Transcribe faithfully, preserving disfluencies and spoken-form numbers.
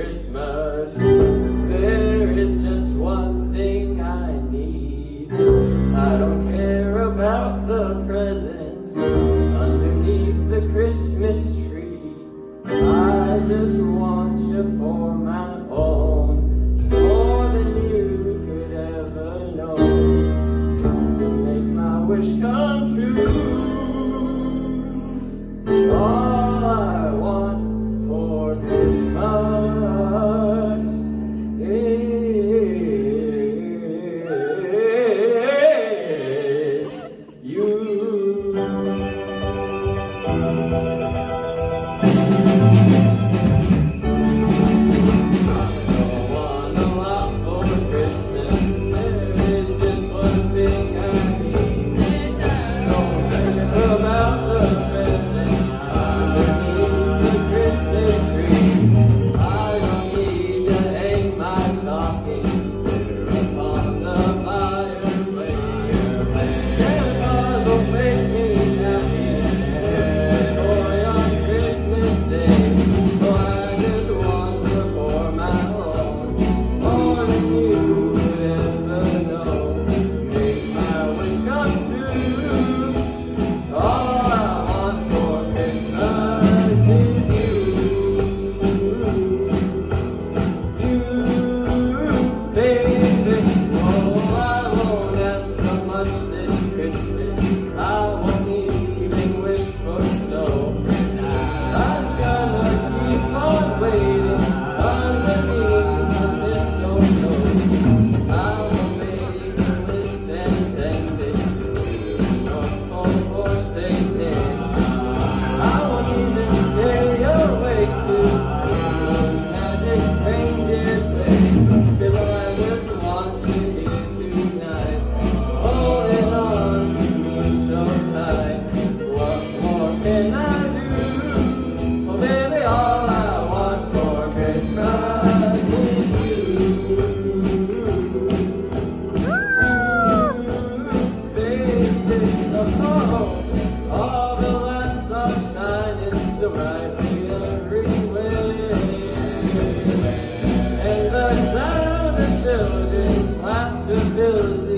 Christmas. There is just one thing I need. I don't care about the presents underneath the Christmas tree. I just want you for my own, more than you could ever know. To make my wish come true. All I want for Christmas is you. And the sound of children laughter fills the